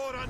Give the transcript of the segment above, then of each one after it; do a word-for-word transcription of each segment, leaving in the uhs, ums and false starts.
Goran!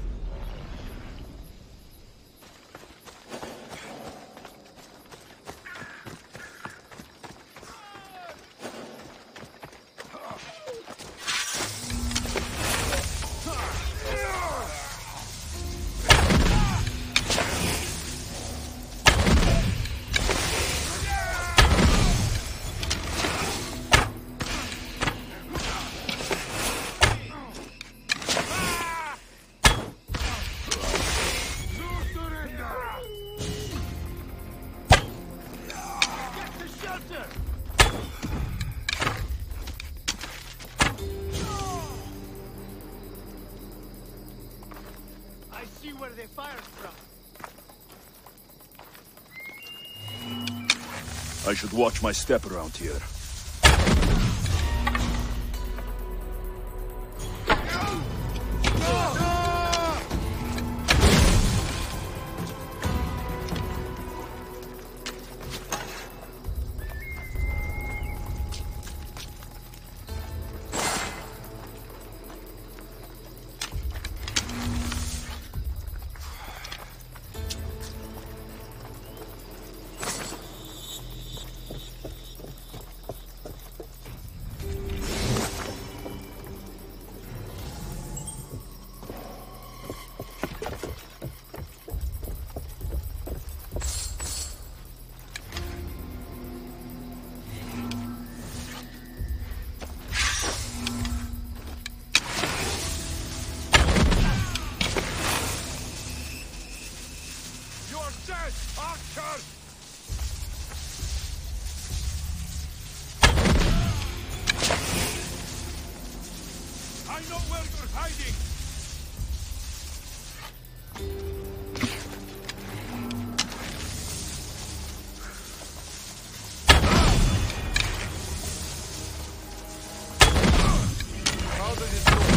I see where they fired from. I should watch my step around here. I know where you're hiding! How does it look?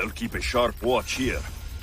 I'll keep a sharp watch here.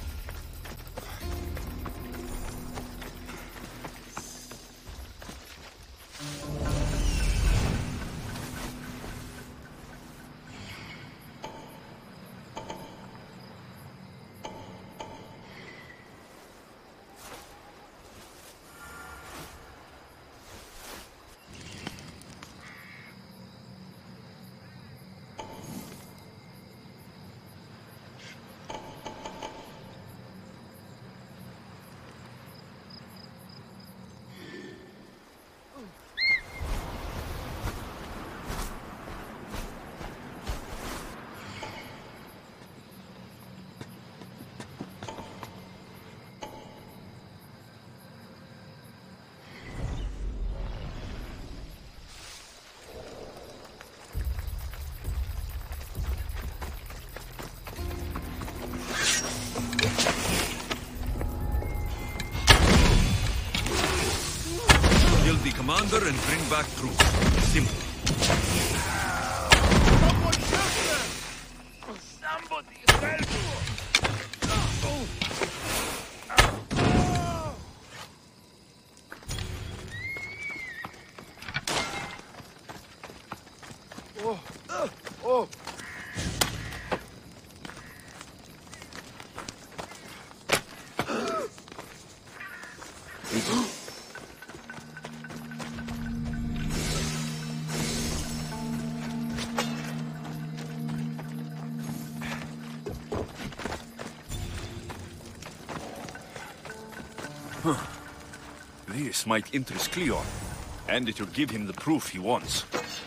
The commander and bring back troops. Simple. Someone help them! Somebody help! Oh! Oh! Oh! Huh. This might interest Cleon, and it will give him the proof he wants.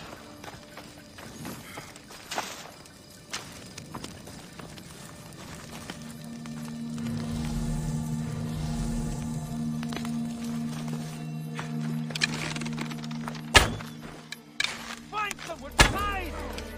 Find someone! Hide!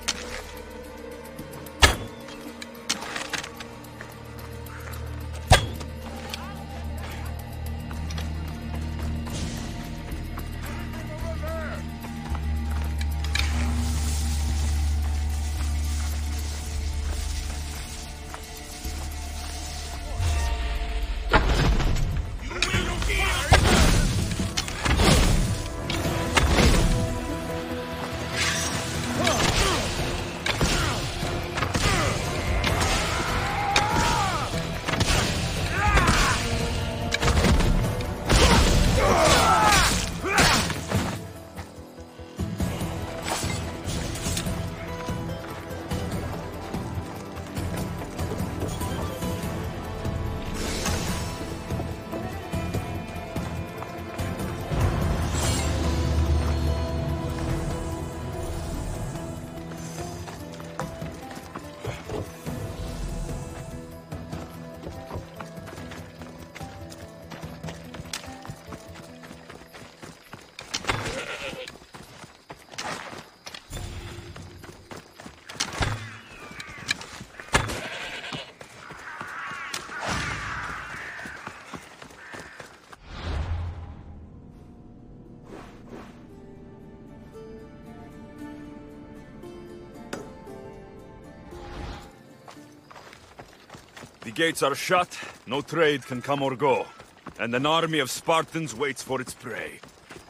The gates are shut, no trade can come or go, and an army of Spartans waits for its prey.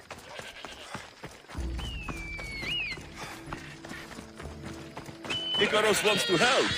Icarus wants to help!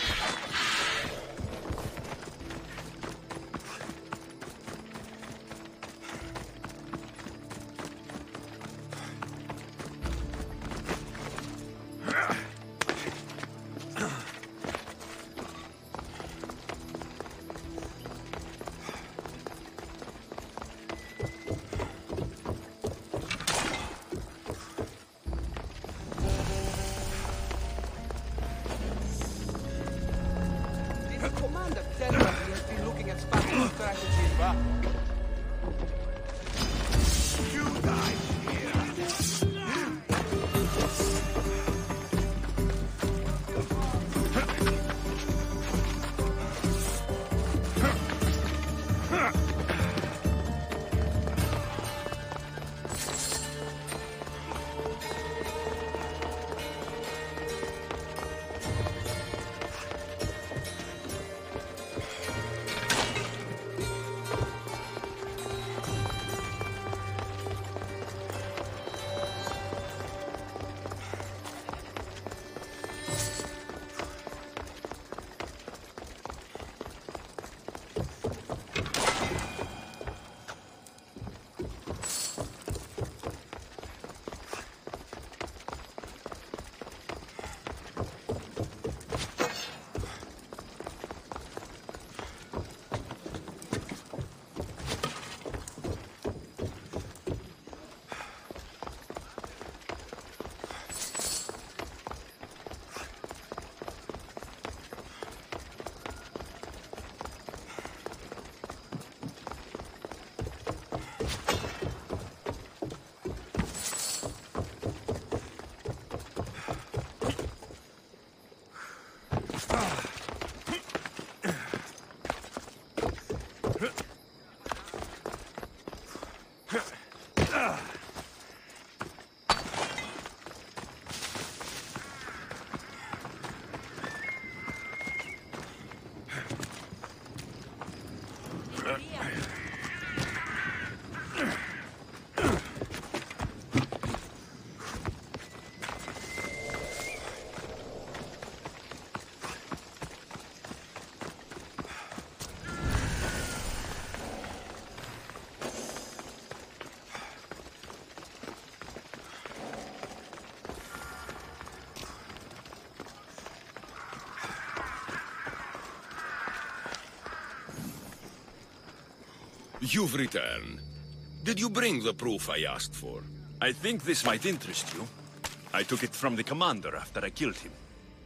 You've returned. Did you bring the proof I asked for? I think this might interest you. I took it from the commander after I killed him.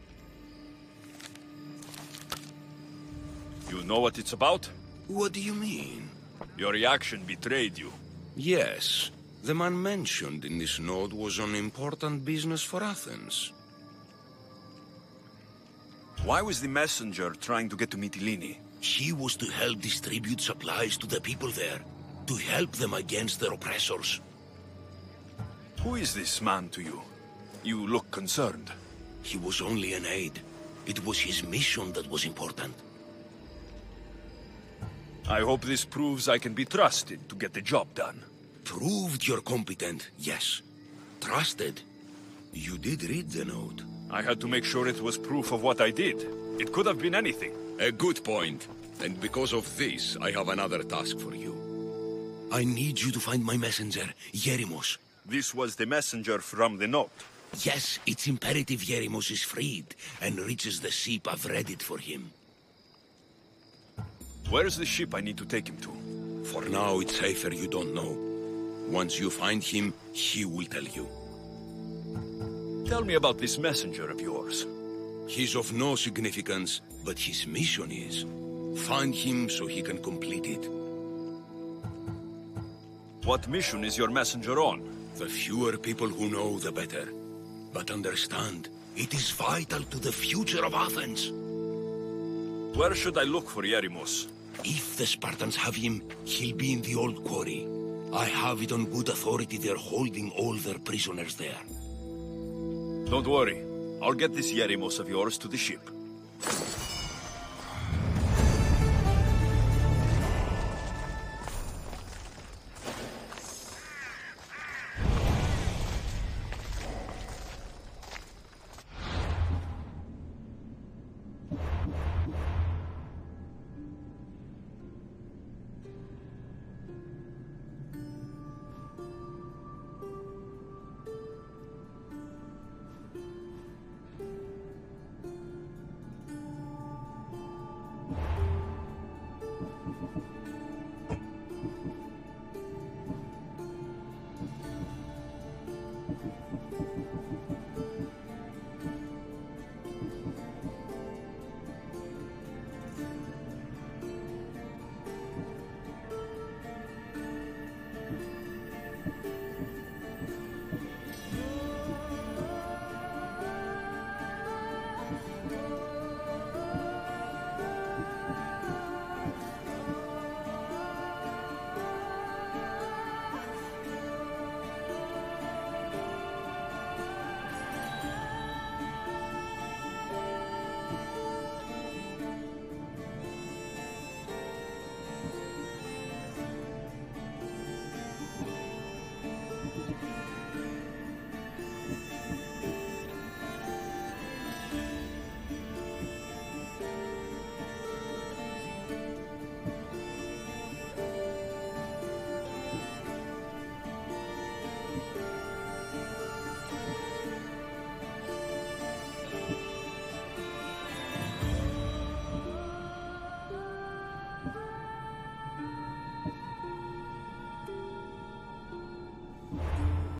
You know what it's about? What do you mean? Your reaction betrayed you. Yes. The man mentioned in this note was on important business for Athens. Why was the messenger trying to get to Mytilene? He was to help distribute supplies to the people there, to help them against their oppressors. Who is this man to you? You look concerned. He was only an aide. It was his mission that was important. I hope this proves I can be trusted to get the job done. Proved you're competent, yes. Trusted. You did read the note. I had to make sure it was proof of what I did. It could have been anything. A good point. And because of this, I have another task for you. I need you to find my messenger, Yerimos. This was the messenger from the note. Yes, it's imperative Yerimos is freed and reaches the ship. I've read it for him. Where's the ship I need to take him to? For now, it's safer you don't know. Once you find him, he will tell you. Tell me about this messenger of yours. He's of no significance, but his mission is. Find him so he can complete it. What mission is your messenger on? The fewer people who know, the better. But understand, it is vital to the future of Athens. Where should I look for Yerimos? If the Spartans have him, he'll be in the old quarry. I have it on good authority they're holding all their prisoners there. Don't worry. I'll get this Yerimos of yours to the ship.